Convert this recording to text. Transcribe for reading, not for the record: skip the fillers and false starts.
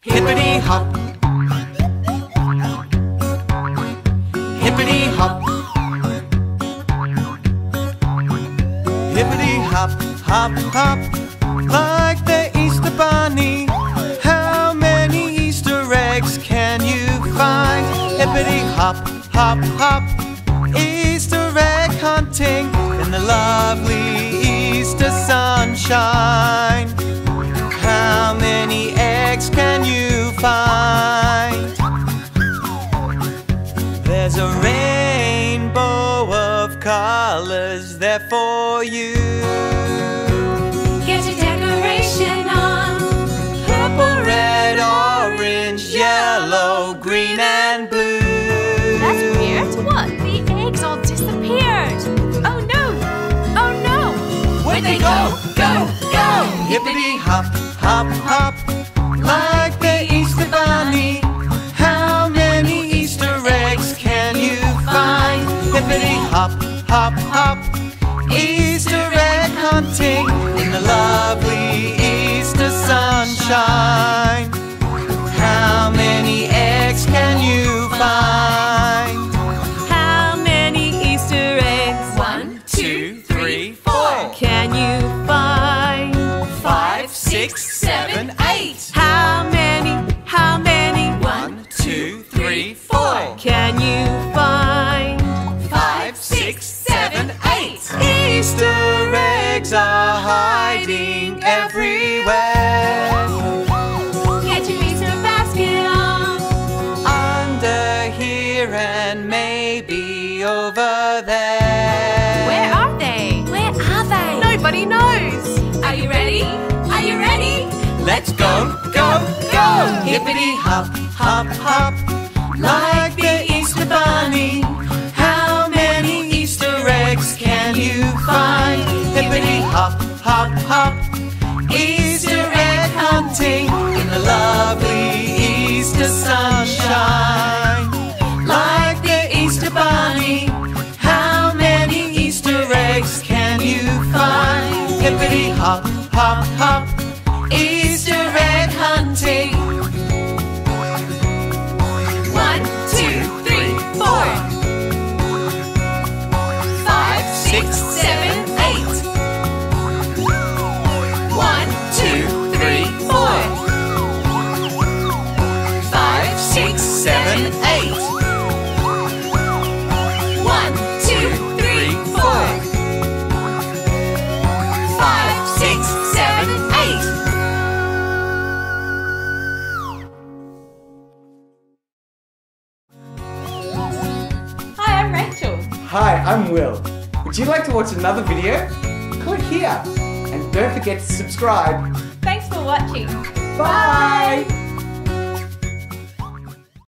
Hippity hop, hippity hop, hippity hop, hop, hop, like the Easter bunny. How many Easter eggs can you find? Hippity hop, hop, hop, Easter egg hunting in the lovely Easter sunshine. How many eggs can you find? There's a rainbow of colors there for you. Get your decoration on. Purple, red, orange, yellow, green and blue. That's weird. What? The eggs all disappeared. Oh no! Oh no! Where'd they go? Go, go! Hippity hop, hop, hop, like the Easter bunny. How many Easter eggs can you find? Hippity hop, hop, hop, Easter egg hunting in the lovely Easter sunshine. How many eggs can you find? How many Easter eggs? 1, 2, 3, 4. Can you find? 5, 6, 7, 8. How many? How many? 1, 2, 3, 4. Can you find? 5, 6, 7, 8. Easter eggs are hiding everywhere. Get your Easter basket on. Under here and maybe over there. Where are they? Where are they? Nobody knows. Are you ready? Are you ready? Let's go, go, go! Hippity hop, hop, hop, like the Easter bunny. How many Easter eggs can you find? Hippity hop, hop, hop, Easter egg hunting in the lovely Easter sunshine. Like the Easter bunny, how many Easter eggs can you find? Hippity hop, hop, hop, Easter egg hunting. 1, 2, 3, 4. 5, 6, 7, 8. 1, 2, 3, 4. 5, 6, 7, 8. 1, 2, 3, 4. 5, 6, 7, 8. Hi, I'm Rachel. Hi, I'm Will. Would you like to watch another video? Click here. And don't forget to subscribe. Thanks for watching. Bye!